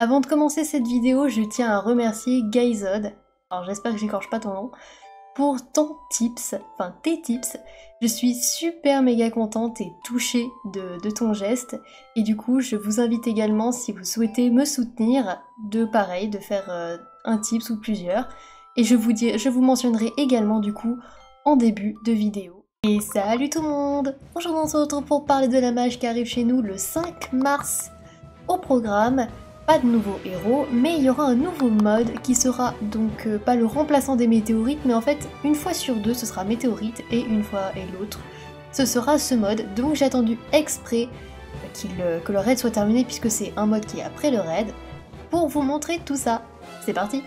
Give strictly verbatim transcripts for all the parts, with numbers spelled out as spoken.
Avant de commencer cette vidéo, je tiens à remercier Guyzod, alors j'espère que j'écorche pas ton nom, pour ton tips, enfin tes tips. Je suis super méga contente et touchée de, de ton geste, et du coup je vous invite également, si vous souhaitez me soutenir, de pareil, de faire euh, un tips ou plusieurs, et je vous, dis, je vous mentionnerai également du coup en début de vidéo. Et salut tout le monde! Aujourd'hui on se retrouve pour parler de la mage qui arrive chez nous le cinq mars. Au programme, pas de nouveaux héros, mais il y aura un nouveau mode qui sera donc euh, pas le remplaçant des météorites, mais en fait une fois sur deux ce sera météorite et une fois et l'autre ce sera ce mode. Donc j'ai attendu exprès qu'il, euh, que le raid soit terminé puisque c'est un mode qui est après le raid pour vous montrer tout ça. C'est parti!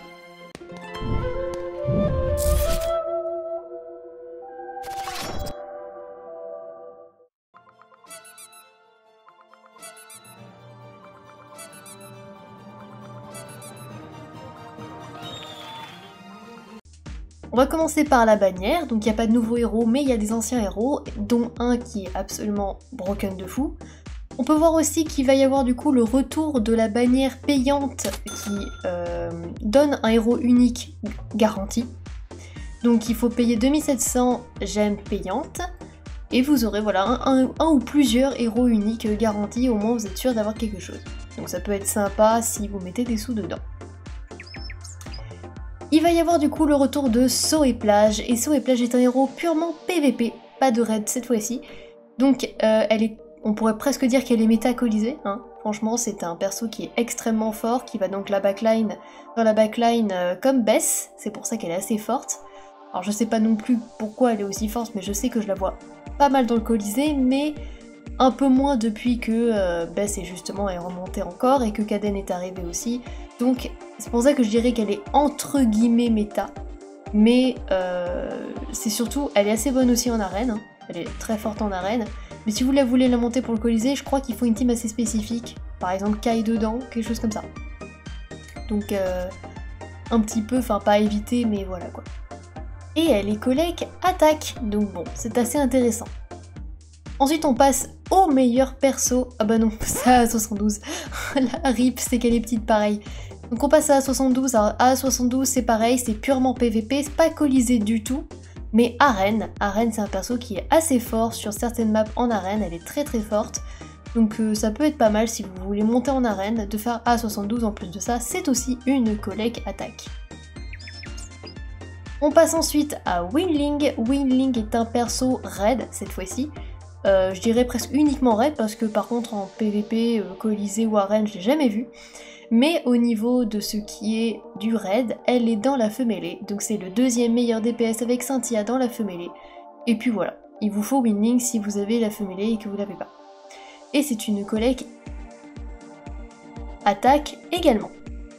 On va commencer par la bannière, donc il n'y a pas de nouveaux héros, mais il y a des anciens héros, dont un qui est absolument broken de fou. On peut voir aussi qu'il va y avoir du coup le retour de la bannière payante qui euh, donne un héros unique garanti. Donc il faut payer deux mille sept cents gemmes payantes, et vous aurez voilà un, un, un ou plusieurs héros uniques garantis, au moins vous êtes sûr d'avoir quelque chose. Donc ça peut être sympa si vous mettez des sous dedans. Il va y avoir du coup le retour de Saut et Plage, et Saut et Plage est un héros purement P V P, pas de raid cette fois-ci. Donc euh, elle est, on pourrait presque dire qu'elle est méta-colisée, hein. Franchement c'est un perso qui est extrêmement fort, qui va donc la backline, dans la backline euh, comme Bess, c'est pour ça qu'elle est assez forte. Alors je sais pas non plus pourquoi elle est aussi forte, mais je sais que je la vois pas mal dans le colisée, mais un peu moins depuis que euh, Bess est justement est remontée encore, et que Kaden est arrivé aussi. Donc c'est pour ça que je dirais qu'elle est entre guillemets méta, mais euh, c'est surtout, elle est assez bonne aussi en arène, hein. Elle est très forte en arène, mais si vous la voulez la monter pour le colisée, je crois qu'il faut une team assez spécifique, par exemple Kai dedans, quelque chose comme ça. Donc euh, un petit peu, enfin pas à éviter, mais voilà quoi. Et elle est collègue attaque, donc bon, c'est assez intéressant. Ensuite on passe au meilleur perso, ah bah non, ça à soixante-douze, la rip c'est qu'elle est petite pareil. Donc on passe à A soixante-douze, alors A soixante-douze c'est pareil, c'est purement P V P, c'est pas colisé du tout, mais arène, arène c'est un perso qui est assez fort sur certaines maps en arène, elle est très très forte, donc euh, ça peut être pas mal si vous voulez monter en arène, de faire A soixante-douze. En plus de ça, c'est aussi une collègue attaque. On passe ensuite à Winling, Winling est un perso raid cette fois-ci. Euh, je dirais presque uniquement raid parce que par contre en P V P, euh, colisée ou arène, je l'ai jamais vu. Mais au niveau de ce qui est du raid, elle est dans la feu mêlée, donc c'est le deuxième meilleur D P S avec Cynthia dans la feu mêlée. Et puis voilà, il vous faut Winling si vous avez la feu mêlée et que vous l'avez pas. Et c'est une collègue attaque également.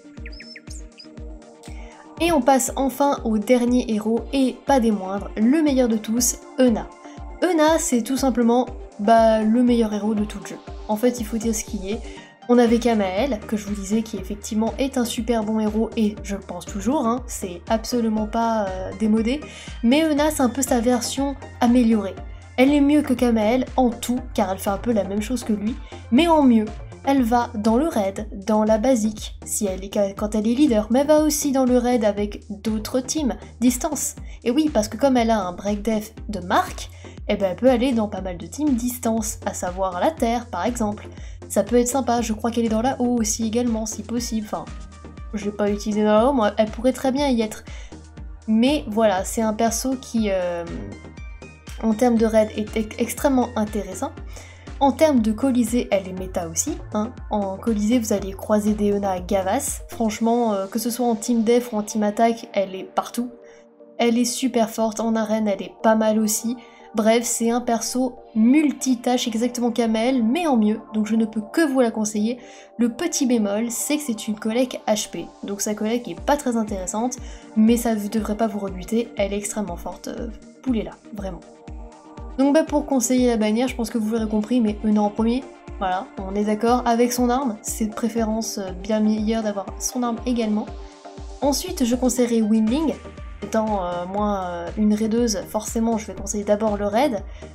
Et on passe enfin au dernier héros, et pas des moindres, le meilleur de tous, Euna. Euna, c'est tout simplement bah, le meilleur héros de tout le jeu. En fait, il faut dire ce qui est. On avait Kamael, que je vous disais, qui effectivement est un super bon héros, et je le pense toujours, hein, c'est absolument pas euh, démodé. Mais Euna, c'est un peu sa version améliorée. Elle est mieux que Kamael en tout, car elle fait un peu la même chose que lui, mais en mieux. Elle va dans le raid, dans la basique, si elle est, quand elle est leader, mais elle va aussi dans le raid avec d'autres teams, distance. Et oui, parce que comme elle a un break def de marque, eh ben elle peut aller dans pas mal de teams distance, à savoir la Terre par exemple. Ça peut être sympa, je crois qu'elle est dans la haut aussi également, si possible, enfin, je l'ai pas utilisé dans la haut, moi, elle pourrait très bien y être. Mais voilà, c'est un perso qui, euh, en termes de raid, est extrêmement intéressant. En termes de colisée, elle est méta aussi, hein. En colisée, vous allez croiser des Euna à Gavas. Franchement, euh, que ce soit en team def ou en team attaque, elle est partout. Elle est super forte, en arène, elle est pas mal aussi. Bref, c'est un perso multitâche exactement Kamael, mais en mieux, donc je ne peux que vous la conseiller. Le petit bémol, c'est que c'est une collègue H P, donc sa collègue est pas très intéressante, mais ça ne devrait pas vous rebuter, elle est extrêmement forte, euh, poulez-la, vraiment. Donc bah pour conseiller la bannière, je pense que vous l'aurez compris, mais Euna en premier, voilà, on est d'accord, avec son arme, c'est de préférence bien meilleur d'avoir son arme également. Ensuite, je conseillerais Winling. Étant euh, moi euh, une raideuse, forcément je vais conseiller d'abord le raid.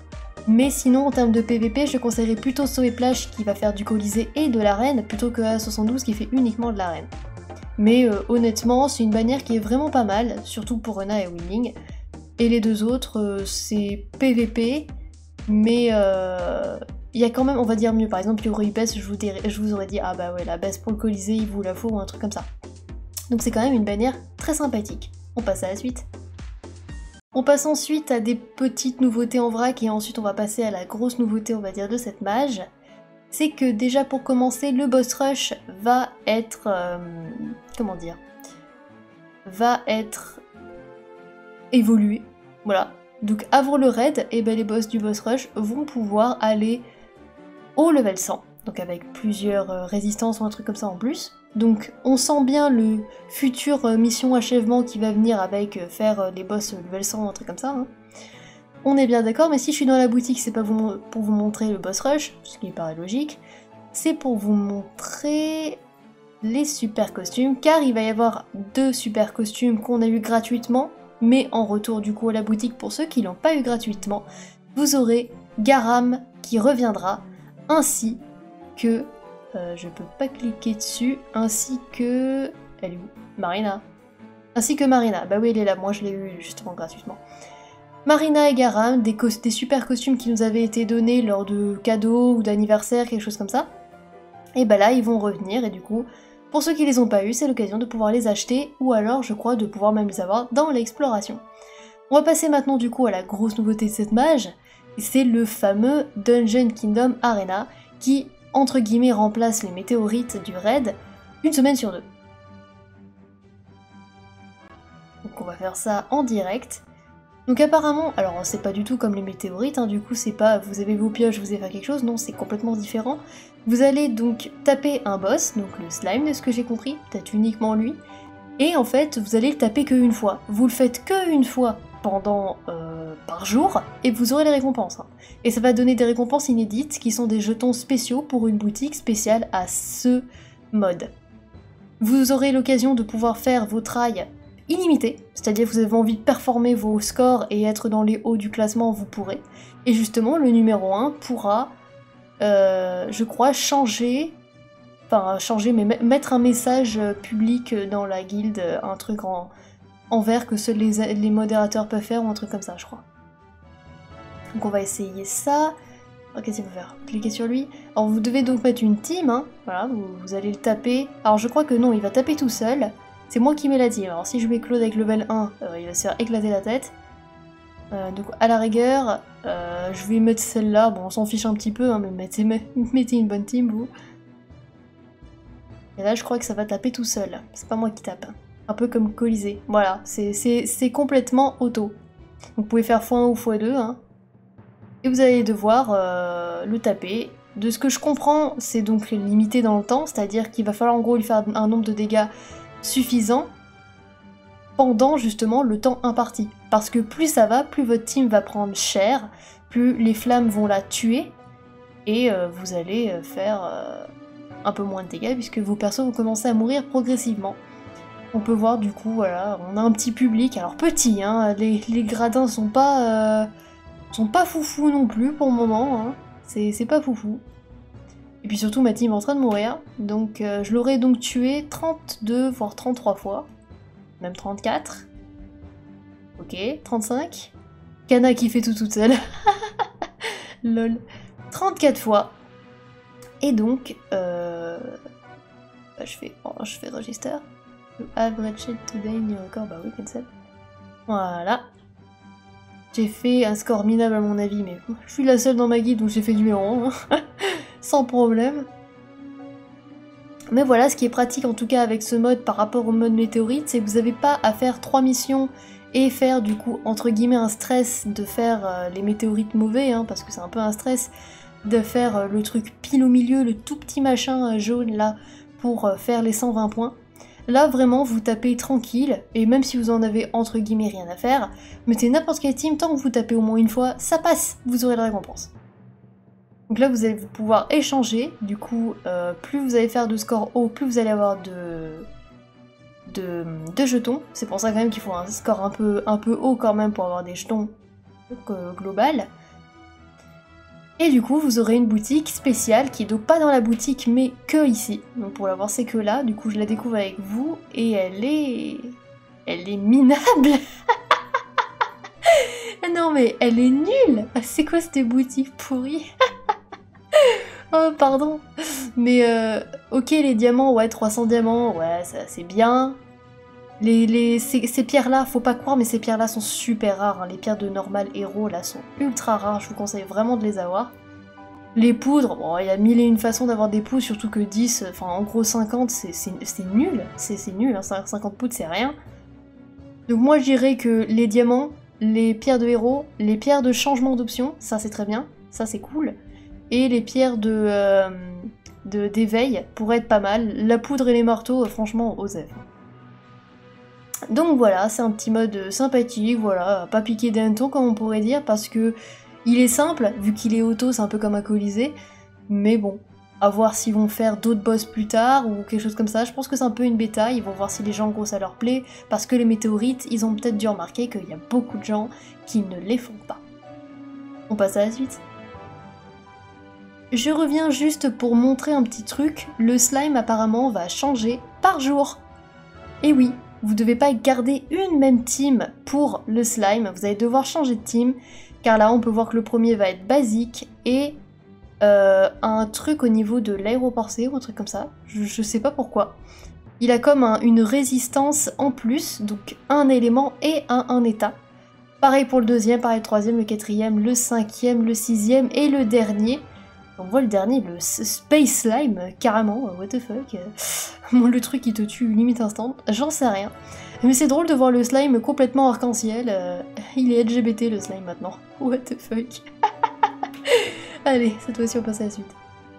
Mais sinon, en termes de P V P, je conseillerais plutôt Saut et Plage qui va faire du Colisée et de l'arène, plutôt que A soixante-douze qui fait uniquement de l'arène. Mais euh, honnêtement, c'est une bannière qui est vraiment pas mal, surtout pour Euna et Winning. Et les deux autres, euh, c'est P V P, mais euh, il y a quand même, on va dire mieux. Par exemple, il y aurait eu baisse, je vous, dirais, je vous aurais dit, ah bah ouais, la baisse pour le Colisée, il vous la faut, ou un truc comme ça. Donc c'est quand même une bannière très sympathique. On passe à la suite. On passe ensuite à des petites nouveautés en vrac, et ensuite on va passer à la grosse nouveauté, on va dire, de cette mage. C'est que déjà pour commencer, le boss rush va être... Euh, comment dire va être évolué. Voilà. Donc avant le raid, eh ben, les boss du boss rush vont pouvoir aller au level cent. Donc avec plusieurs euh, résistances ou un truc comme ça en plus. Donc on sent bien le futur euh, mission achèvement qui va venir avec euh, faire euh, les boss level cent ou un truc comme ça. Hein. On est bien d'accord, mais si je suis dans la boutique, c'est pas vous, pour vous montrer le boss rush, ce qui paraît logique, c'est pour vous montrer les super costumes, car il va y avoir deux super costumes qu'on a eu gratuitement, mais en retour du coup à la boutique pour ceux qui l'ont pas eu gratuitement, vous aurez Garam qui reviendra, ainsi que, euh, je peux pas cliquer dessus, ainsi que, elle est où? Marina. Ainsi que Marina, bah oui elle est là, moi je l'ai eu justement gratuitement. Marina et Garam, des, des super costumes qui nous avaient été donnés lors de cadeaux ou d'anniversaire, quelque chose comme ça. Et bah là, ils vont revenir, et du coup, pour ceux qui les ont pas eu, c'est l'occasion de pouvoir les acheter, ou alors, je crois, de pouvoir même les avoir dans l'exploration. On va passer maintenant, du coup, à la grosse nouveauté de cette mage, c'est le fameux Dungeon Kingdom Arena, qui, entre guillemets, remplace les météorites du raid une semaine sur deux. Donc on va faire ça en direct. Donc apparemment, alors c'est pas du tout comme les météorites, hein, du coup c'est pas vous avez vos pioches, vous allez faire quelque chose, non, c'est complètement différent. Vous allez donc taper un boss, donc le slime de ce que j'ai compris, peut-être uniquement lui, et en fait vous allez le taper qu'une fois. Vous le faites qu'une fois pendant euh, par jour, et vous aurez les récompenses. Hein. Et ça va donner des récompenses inédites, qui sont des jetons spéciaux pour une boutique spéciale à ce mode. Vous aurez l'occasion de pouvoir faire vos trails illimité, c'est-à-dire que vous avez envie de performer vos scores et être dans les hauts du classement, vous pourrez. Et justement, le numéro un pourra, euh, je crois, changer, enfin changer, mais mettre un message public dans la guilde, un truc en, en vert que seuls les, les modérateurs peuvent faire, ou un truc comme ça, je crois. Donc on va essayer ça. Alors qu'est-ce qu'il faut faire? Cliquez sur lui. Alors vous devez donc mettre une team, hein. Voilà, vous, vous allez le taper. Alors je crois que non, il va taper tout seul. C'est moi qui mets la team, alors si je mets Claude avec level un, euh, il va se faire éclater la tête. Euh, donc à la rigueur, euh, je vais mettre celle-là, bon on s'en fiche un petit peu, hein, mais mettez, mettez une bonne team vous. Et là je crois que ça va taper tout seul, c'est pas moi qui tape. Un peu comme Colisée, voilà, c'est complètement auto. Donc vous pouvez faire fois un ou fois deux, hein. Et vous allez devoir euh, le taper. De ce que je comprends, c'est donc limité dans le temps, c'est-à-dire qu'il va falloir en gros lui faire un nombre de dégâts suffisant pendant justement le temps imparti. Parce que plus ça va, plus votre team va prendre cher, plus les flammes vont la tuer, et euh, vous allez faire euh, un peu moins de dégâts, puisque vos persos vont commencer à mourir progressivement. On peut voir du coup, voilà, on a un petit public, alors petit, hein, les, les gradins sont pas, euh, sont pas foufou non plus pour le moment, hein, c'est pas foufou. Et puis surtout ma team est en train de mourir, donc euh, je l'aurais donc tué trente-deux voire trente-trois fois. Même trente-quatre. Ok, trente-cinq. Kana qui fait tout toute seule. Lol. trente-quatre fois. Et donc, euh... bah, je fais, oh, je fais register. Average today new record, bah oui, cancel. Voilà. J'ai fait un score minable à mon avis, mais je suis la seule dans ma guide, donc j'ai fait numéro un. Sans problème. Mais voilà, ce qui est pratique en tout cas avec ce mode par rapport au mode météorite, c'est que vous n'avez pas à faire trois missions et faire du coup entre guillemets un stress de faire euh, les météorites mauvais, hein, parce que c'est un peu un stress de faire euh, le truc pile au milieu, le tout petit machin euh, jaune là, pour euh, faire les cent vingt points. Là vraiment vous tapez tranquille, et même si vous en avez entre guillemets rien à faire, mettez n'importe quelle team, tant que vous tapez au moins une fois, ça passe, vous aurez la récompense. Donc là vous allez pouvoir échanger, du coup euh, plus vous allez faire de score haut, plus vous allez avoir de, de, de jetons. C'est pour ça quand même qu'il faut un score un peu, un peu haut quand même pour avoir des jetons euh, global. Et du coup, vous aurez une boutique spéciale qui est donc pas dans la boutique mais que ici. Donc pour la voir, c'est que là. Du coup, je la découvre avec vous et elle est... Elle est minable. Non mais elle est nulle. C'est quoi cette boutique pourrie? Oh pardon. Mais euh, ok, les diamants, ouais, trois cents diamants, ouais, c'est bien. Les, les, ces, ces pierres-là, faut pas croire, mais ces pierres-là sont super rares. Hein. Les pierres de normal héros, là, sont ultra rares. Je vous conseille vraiment de les avoir. Les poudres, bon, il y a mille et une façons d'avoir des poudres, surtout que dix, enfin en gros cinquante, c'est nul. C'est nul, hein, cinquante poudres, c'est rien. Donc moi, je dirais que les diamants, les pierres de héros, les pierres de changement d'option, ça c'est très bien, ça c'est cool. Et les pierres de euh, d'éveil pourraient être pas mal. La poudre et les marteaux, franchement, osez. Donc voilà, c'est un petit mode sympathique, voilà, pas piqué d'un ton comme on pourrait dire, parce que il est simple, vu qu'il est auto, c'est un peu comme un Colisée, mais bon, à voir s'ils vont faire d'autres boss plus tard, ou quelque chose comme ça, je pense que c'est un peu une bêta, ils vont voir si les gens, en gros, ça leur plaît, parce que les météorites, ils ont peut-être dû remarquer qu'il y a beaucoup de gens qui ne les font pas. On passe à la suite. Je reviens juste pour montrer un petit truc, le slime apparemment va changer par jour. Et oui, vous devez pas garder une même team pour le slime, vous allez devoir changer de team, car là on peut voir que le premier va être basique et euh, un truc au niveau de l'aéroporcé ou un truc comme ça, je, je sais pas pourquoi. Il a comme un, une résistance en plus, donc un élément et un, un état. Pareil pour le deuxième, pareil le troisième, le quatrième, le cinquième, le sixième et le dernier. On voit le dernier, le Space Slime, carrément, what the fuck. Bon, le truc qui te tue limite instant, j'en sais rien. Mais c'est drôle de voir le slime complètement arc-en-ciel. Euh, il est L G B T le slime maintenant. What the fuck. Allez, cette fois-ci on passe à la suite.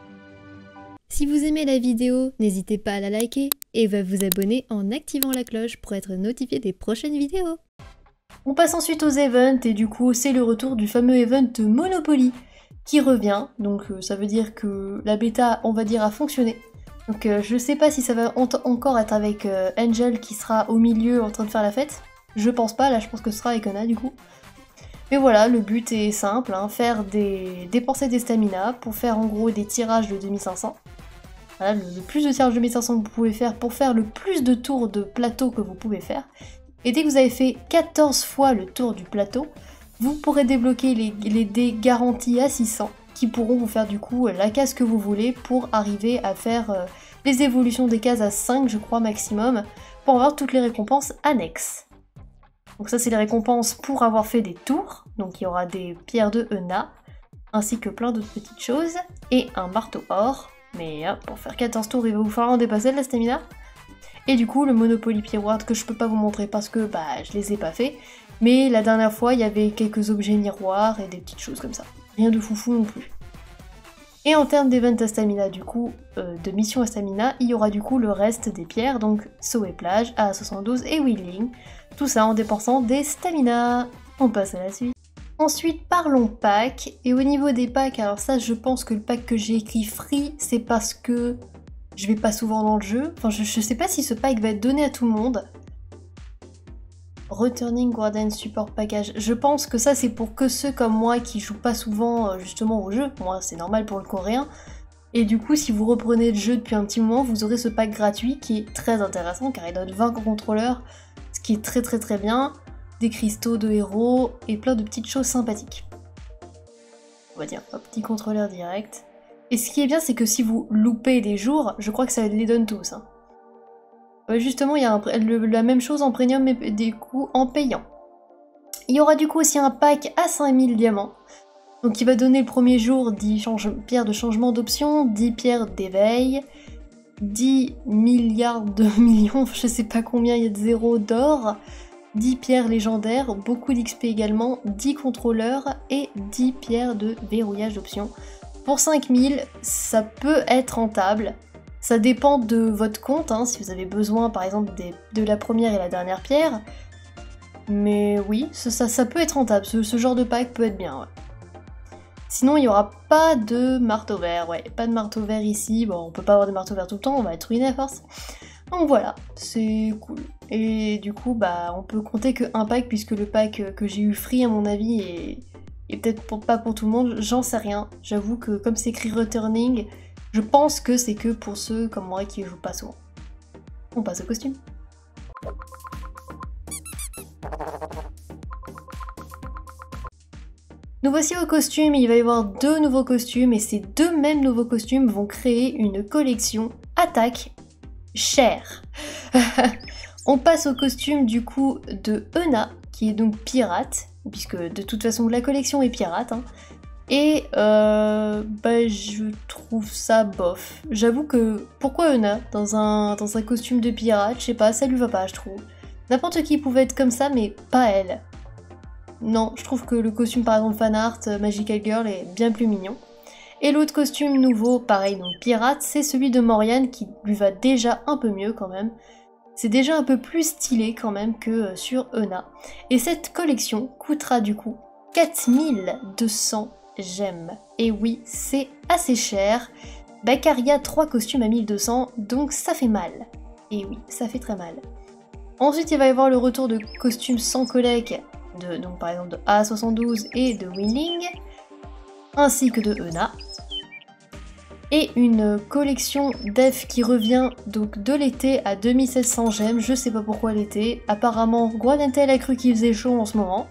Si vous aimez la vidéo, n'hésitez pas à la liker et à vous abonner en activant la cloche pour être notifié des prochaines vidéos. On passe ensuite aux events et du coup c'est le retour du fameux event Monopoly qui revient, donc euh, ça veut dire que la bêta, on va dire, a fonctionné. Donc euh, je sais pas si ça va encore être avec euh, Angel qui sera au milieu en train de faire la fête. Je pense pas, là je pense que ce sera avec Anna du coup. Mais voilà, le but est simple, hein, faire des... dépenser des stamina pour faire en gros des tirages de deux mille cinq cents. Voilà, le, le plus de tirages de deux mille cinq cents que vous pouvez faire pour faire le plus de tours de plateau que vous pouvez faire. Et dès que vous avez fait quatorze fois le tour du plateau, vous pourrez débloquer les, les dés garantis à six cents qui pourront vous faire du coup la case que vous voulez pour arriver à faire euh, les évolutions des cases à cinq je crois maximum pour avoir toutes les récompenses annexes. Donc ça c'est les récompenses pour avoir fait des tours, donc il y aura des pierres de Ena ainsi que plein d'autres petites choses et un marteau or, mais hein, pour faire quatorze tours il va vous falloir en dépasser de la stamina. Et du coup le Monopoly Pierreward que je peux pas vous montrer parce que bah je les ai pas fait. Mais la dernière fois, il y avait quelques objets miroirs et des petites choses comme ça. Rien de foufou non plus. Et en termes d'event à stamina, du coup, euh, de mission à stamina, il y aura du coup le reste des pierres, donc saut et plage, A soixante-douze et wheeling. Tout ça en dépensant des stamina. On passe à la suite. Ensuite, parlons pack. Et au niveau des packs, alors ça, je pense que le pack que j'ai écrit free, c'est parce que je vais pas souvent dans le jeu. Enfin, je, je sais pas si ce pack va être donné à tout le monde. Returning Guardian Support Package. Je pense que ça c'est pour que ceux comme moi qui jouent pas souvent justement au jeu. Moi c'est normal pour le coréen. Et du coup si vous reprenez le jeu depuis un petit moment, vous aurez ce pack gratuit qui est très intéressant car il donne vingt contrôleurs, ce qui est très très très bien. Des cristaux de héros et plein de petites choses sympathiques. On va dire un petit contrôleur direct. Et ce qui est bien c'est que si vous loupez des jours, je crois que ça les donne tous. Hein. Justement, il y a un, le, la même chose en premium mais des coups en payant. Il y aura du coup aussi un pack à cinq mille diamants. Donc qui va donner le premier jour dix pierres de changement d'option, dix pierres d'éveil, dix milliards de millions, je sais pas combien il y a de zéros d'or, dix pierres légendaires, beaucoup d'X P également, dix contrôleurs et dix pierres de verrouillage d'options. Pour cinq mille, ça peut être rentable. Ça dépend de votre compte, hein, si vous avez besoin par exemple des, de la première et la dernière pierre. Mais oui, ça, ça, ça peut être rentable, ce, ce genre de pack peut être bien, ouais. Sinon il n'y aura pas de marteau vert, ouais, pas de marteau vert ici. Bon, on peut pas avoir de marteau vert tout le temps, on va être ruiné à force. Donc voilà, c'est cool. Et du coup, bah, on peut compter que un pack puisque le pack que j'ai eu free à mon avis est, et peut-être pour, pas pour tout le monde, j'en sais rien. J'avoue que comme c'est écrit returning, je pense que c'est que pour ceux comme moi qui jouent pas souvent. On passe au costume. Nous voici au costume, il va y avoir deux nouveaux costumes et ces deux mêmes nouveaux costumes vont créer une collection attaque chère. On passe au costume du coup de Euna, qui est donc pirate, puisque de toute façon la collection est pirate, hein. Et euh, bah, je trouve ça bof. J'avoue que pourquoi Euna dans un, dans un costume de pirate, je sais pas, ça lui va pas je trouve. N'importe qui pouvait être comme ça mais pas elle. Non, je trouve que le costume par exemple fanart Magical Girl est bien plus mignon. Et l'autre costume nouveau, pareil donc pirate, c'est celui de Morriane qui lui va déjà un peu mieux quand même. C'est déjà un peu plus stylé quand même que sur Euna. Et cette collection coûtera du coup quatre mille deux cents gemmes. Et oui, c'est assez cher, bah car il y a trois costumes à mille deux cents, donc ça fait mal. Et oui, ça fait très mal. Ensuite, il va y avoir le retour de costumes sans collègue, de, donc par exemple de A soixante-douze et de Winling, ainsi que de Euna. Et une collection d'Ef qui revient donc de l'été à deux mille sept cents gemmes, je sais pas pourquoi l'été, apparemment Guadentel a cru qu'il faisait chaud en ce moment.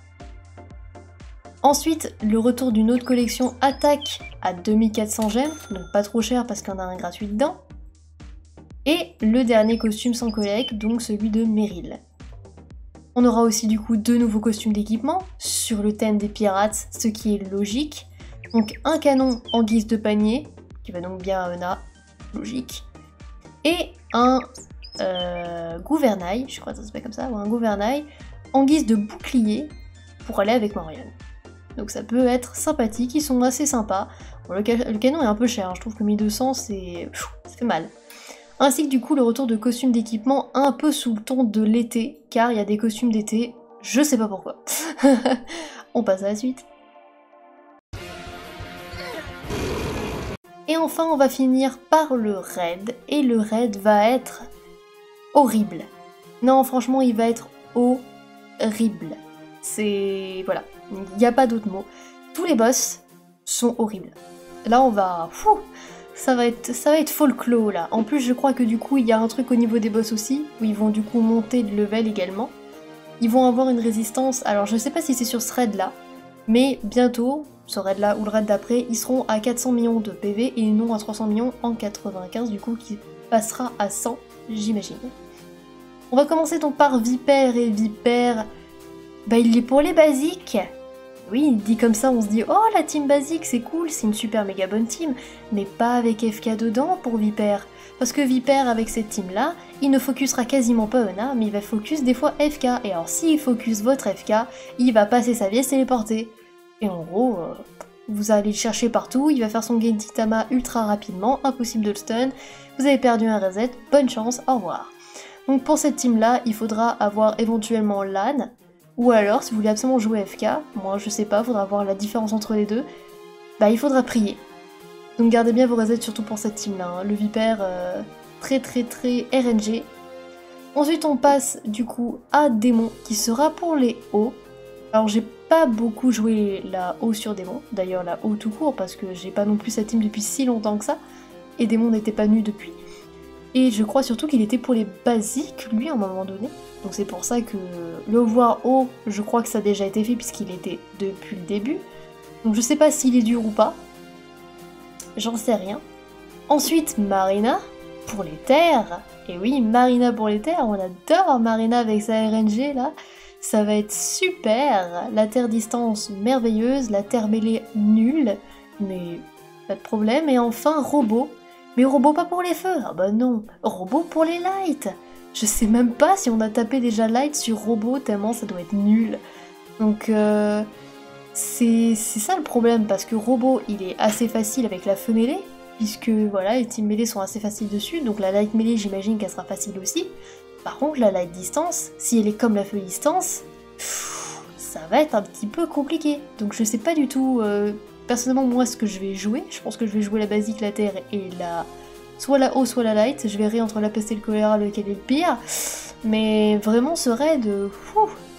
Ensuite, le retour d'une autre collection Attaque à deux mille quatre cents gemmes, donc pas trop cher parce qu'il y en a un gratuit dedans. Et le dernier costume sans collègue, donc celui de Meryl. On aura aussi du coup deux nouveaux costumes d'équipement, sur le thème des pirates, ce qui est logique. Donc un canon en guise de panier, qui va donc bien à Euna, logique. Et un euh, gouvernail, je crois que ça s'appelle comme ça, ou un gouvernail, en guise de bouclier, pour aller avec Morriane. Donc ça peut être sympathique, ils sont assez sympas. Bon, le, le canon est un peu cher, hein. Je trouve que mille deux cents c'est... ça fait mal. Ainsi que du coup le retour de costumes d'équipement un peu sous le ton de l'été, car il y a des costumes d'été, je sais pas pourquoi. On passe à la suite. Et enfin on va finir par le raid, et le raid va être horrible. Non franchement il va être horrible. C'est... voilà, il n'y a pas d'autre mot. Tous les boss sont horribles. Là on va... Fou, ça va être ça va être folklore là. En plus je crois que du coup il y a un truc au niveau des boss aussi, où ils vont du coup monter de level également. Ils vont avoir une résistance, alors je sais pas si c'est sur ce raid là, mais bientôt, ce raid là ou le raid d'après, ils seront à quatre cents millions de P V et non à trois cents millions en quatre-vingt-quinze du coup qui passera à cent j'imagine. On va commencer donc par Vipère et Vipère, bah il est pour les basiques. Oui, dit comme ça on se dit oh la team basique c'est cool, c'est une super méga bonne team, mais pas avec F K dedans pour Vipère. Parce que Vipère avec cette team là, il ne focusera quasiment pas Euna, mais il va focus des fois F K. Et alors s'il focus votre F K, il va passer sa vie à se téléporter. Et en gros, euh, vous allez le chercher partout, il va faire son Gentitama ultra rapidement, impossible de le stun, vous avez perdu un reset, bonne chance, au revoir. Donc pour cette team là, il faudra avoir éventuellement Lan, ou alors si vous voulez absolument jouer F K, moi je sais pas, il faudra voir la différence entre les deux, bah il faudra prier. Donc gardez bien vos resets surtout pour cette team là, hein. Le Vipère euh, très très très R N G. Ensuite on passe du coup à Démon qui sera pour les hauts. Alors j'ai pas beaucoup joué la haut sur Démon, d'ailleurs la haut tout court parce que j'ai pas non plus cette team depuis si longtemps que ça, et Démon n'était pas nu depuis. Et je crois surtout qu'il était pour les basiques lui à un moment donné, donc c'est pour ça que le voir haut, je crois que ça a déjà été fait puisqu'il était depuis le début. Donc je sais pas s'il est dur ou pas. J'en sais rien. Ensuite, Marina, pour les terres. Et oui, Marina pour les terres, on adore Marina avec sa R N G là. Ça va être super. La terre distance merveilleuse, la terre mêlée nulle, mais pas de problème. Et enfin, robot. Mais robot pas pour les feux. Ah bah non, robot pour les lights. Je sais même pas si on a tapé déjà light sur robot tellement ça doit être nul. Donc... Euh... C'est ça le problème, parce que robot il est assez facile avec la feu mêlée, puisque voilà, les teams mêlées sont assez faciles dessus, donc la light mêlée j'imagine qu'elle sera facile aussi. Par contre la light distance, si elle est comme la feu distance, pff, ça va être un petit peu compliqué. Donc je sais pas du tout, euh, personnellement moi ce que je vais jouer, je pense que je vais jouer la basique, la terre et la... soit la haut soit la light, je verrai entre la peste et le choléra lequel est le pire, mais vraiment ce raid, pfff,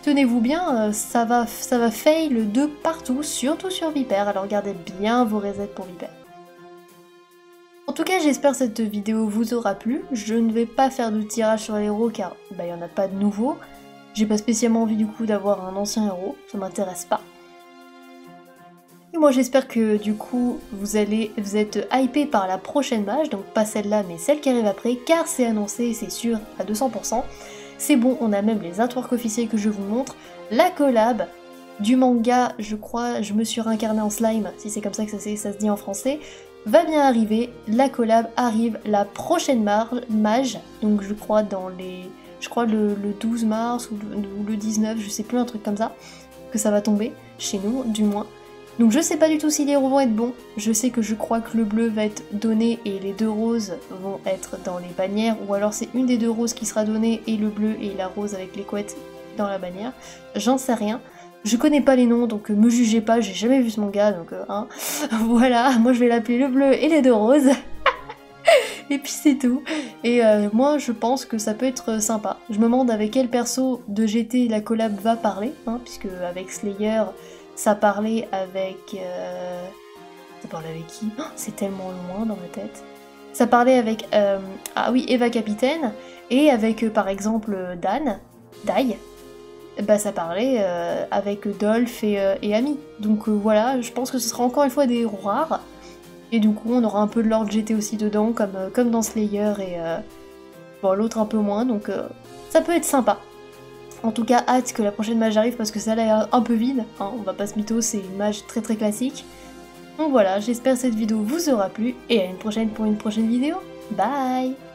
tenez-vous bien, ça va, ça va fail de partout, surtout sur Viper, alors gardez bien vos resets pour Viper. En tout cas, j'espère que cette vidéo vous aura plu. Je ne vais pas faire de tirage sur les héros car bah, il n'y en a pas de nouveau. J'ai pas spécialement envie du coup d'avoir un ancien héros, ça m'intéresse pas. Et moi j'espère que du coup vous allez vous êtes hypé par la prochaine mage, donc pas celle-là mais celle qui arrive après, car c'est annoncé, c'est sûr à deux cents pour cent. C'est bon, on a même les artworks officiels que je vous montre, la collab du manga, je crois, je me suis réincarné en slime, si c'est comme ça que ça, ça se dit en français, va bien arriver, la collab arrive la prochaine mage, donc je crois dans les... je crois le, le douze mars ou le, ou le dix-neuf, je sais plus, un truc comme ça, que ça va tomber, chez nous du moins. Donc je sais pas du tout si les héros vont être bons, je sais que je crois que le bleu va être donné et les deux roses vont être dans les bannières, ou alors c'est une des deux roses qui sera donnée et le bleu et la rose avec les couettes dans la bannière, j'en sais rien. Je connais pas les noms, donc me jugez pas, j'ai jamais vu ce manga, donc euh, hein, voilà, moi je vais l'appeler le bleu et les deux roses. Et puis c'est tout. Et euh, moi je pense que ça peut être sympa. Je me demande avec quel perso de G T la collab va parler, hein, puisque avec Slayer, ça parlait avec... Euh... Ça parlait avec qui? Oh, c'est tellement loin dans ma tête. Ça parlait avec... Euh... Ah oui, Eva Capitaine, et avec euh, par exemple Dan, Dai. Bah ça parlait euh, avec Dolph et, euh, et Ami. Donc euh, voilà, je pense que ce sera encore une fois des héros rares. Et du coup on aura un peu de Lord G T aussi dedans, comme, euh, comme dans Slayer et... Euh... Bon, l'autre un peu moins, donc euh, ça peut être sympa. En tout cas, hâte que la prochaine mage arrive parce que ça a l'air un peu vide, hein, on va pas se mytho, c'est une mage très très classique. Donc voilà, j'espère que cette vidéo vous aura plu et à une prochaine pour une prochaine vidéo. Bye!